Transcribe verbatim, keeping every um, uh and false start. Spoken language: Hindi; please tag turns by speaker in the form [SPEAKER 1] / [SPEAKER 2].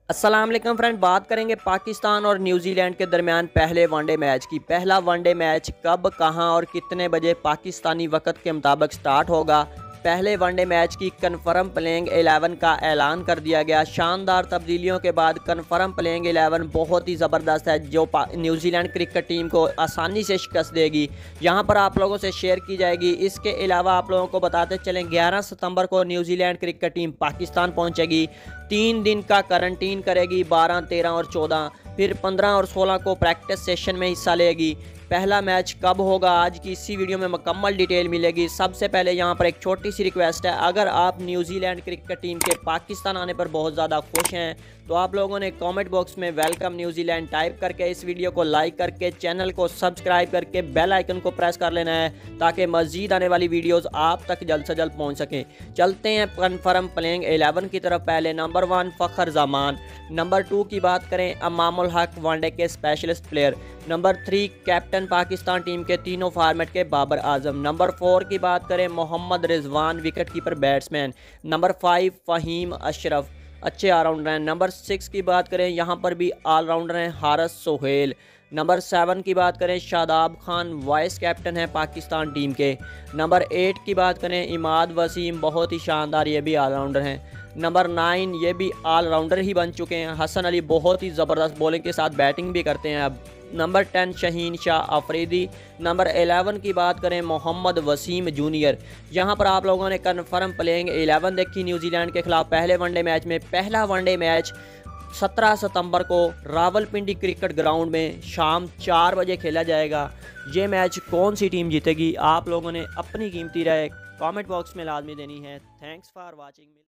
[SPEAKER 1] अस्सलाम वालेकुम फ्रेंड, बात करेंगे पाकिस्तान और न्यूजीलैंड के दरमियान पहले वनडे मैच की। पहला वनडे मैच कब, कहां और कितने बजे पाकिस्तानी वक्त के मुताबिक स्टार्ट होगा। पहले वनडे मैच की कन्फर्म प्लेइंग एलेवन का ऐलान कर दिया गया। शानदार तब्दीलियों के बाद कन्फर्म प्लेइंग एलेवन बहुत ही ज़बरदस्त है, जो न्यूजीलैंड क्रिकेट टीम को आसानी से शिकस्त देगी। यहां पर आप लोगों से शेयर की जाएगी। इसके अलावा आप लोगों को बताते चलें, ग्यारह सितंबर को न्यूजीलैंड क्रिकेट टीम पाकिस्तान पहुंचेगी। तीन दिन का करंटीन करेगी, बारह, तेरह और चौदह। फिर पंद्रह और सोलह को प्रैक्टिस सेशन में हिस्सा लेगी। पहला मैच कब होगा, आज की इसी वीडियो में मुकम्मल डिटेल मिलेगी। सबसे पहले यहाँ पर एक छोटी सी रिक्वेस्ट है, अगर आप न्यूजीलैंड क्रिकेट टीम के पाकिस्तान आने पर बहुत ज़्यादा खुश हैं तो आप लोगों ने कमेंट बॉक्स में वेलकम न्यूजीलैंड टाइप करके इस वीडियो को लाइक करके चैनल को सब्सक्राइब करके बेल आइकन को प्रेस कर लेना है, ताकि मज़ीद आने वाली वीडियोस आप तक जल्द से जल्द पहुंच सकें। चलते हैं कन्फर्म प्लेइंग एलेवन की तरफ। पहले number one Fakhar Zaman, number two की बात करें अमामुल हक, वनडे के specialist player. Number three captain Pakistan team के तीनों फॉर्मेट के बाबर आजम। नंबर फोर की बात करें Mohammad Rizwan, wicket keeper batsman. Number five Faheem Ashraf, अच्छे ऑलराउंडर हैं। नंबर सिक्स की बात करें, यहाँ पर भी ऑलराउंडर हैं हारिस सोहेल। नंबर सेवन की बात करें शादाब खान, वाइस कैप्टन है पाकिस्तान टीम के। नंबर एट की बात करें इमाद वसीम, बहुत ही शानदार, ये भी ऑलराउंडर हैं। नंबर नाइन, ये भी ऑलराउंडर ही बन चुके हैं। हसन अली बहुत ही ज़बरदस्त बॉलिंग के साथ बैटिंग भी करते हैं अब। Number ten Shaheen Shah Afridi. Number eleven की बात करें मोहम्मद वसीम जूनियर। यहाँ पर आप लोगों ने कन्फर्म प्लेइंग एलेवन देखी न्यूजीलैंड के खिलाफ पहले वनडे मैच में। पहला वनडे मैच सत्रह सितंबर को रावलपिंडी क्रिकेट ग्राउंड में शाम चार बजे खेला जाएगा। ये मैच कौन सी टीम जीतेगी, आप लोगों ने अपनी कीमती राय कमेंट बॉक्स में लाजमी देनी है। Thanks for watching.